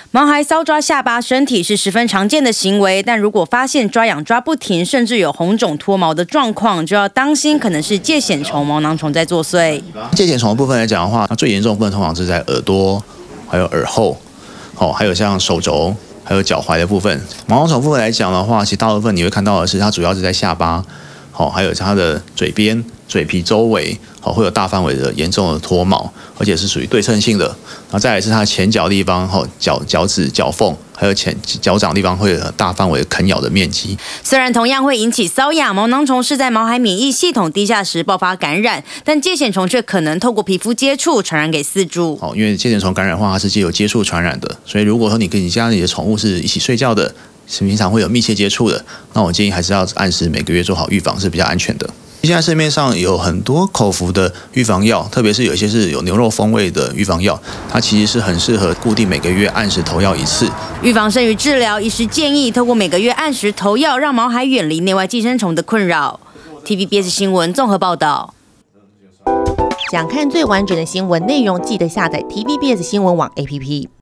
毛孩搔抓下巴、身体是十分常见的行为，但如果发现抓痒抓不停，甚至有红肿脱毛的状况，就要当心可能是疥藓虫、毛囊虫在作祟。 疥藓虫的部分来讲的话，最严重的部分通常是在耳朵、还有耳后，还有像手肘、还有脚踝的部分。毛囊虫部分来讲的话，其实大部分你会看到的是，它主要是在下巴，还有它的嘴边、嘴皮周围，会有大范围的严重的脱毛，而且是属于对称性的。然后再来是它的前脚地方，脚趾、脚缝，还有脚掌地方会有大范围的啃咬的面积。 虽然同样会引起瘙痒，毛囊虫是在毛孩免疫系统低下时爆发感染，但疥藓虫却可能透过皮肤接触传染给饲主。 因为疥藓虫感染的话，它是藉由接触传染的，所以如果说你跟你家里的宠物是一起睡觉的，是平常会有密切接触的，那我建议还是要按时每个月做好预防是比较安全的。现在市面上有很多口服的预防药，特别是有一些是有牛肉风味的预防药，它其实是很适合固定每个月按时投药一次。 预防胜于治疗，医师建议透过每个月按时投药，让毛孩远离内外寄生虫的困扰。TVBS 新闻综合报道。 想看最完整的新闻内容，记得下载 TVBS 新闻网 APP。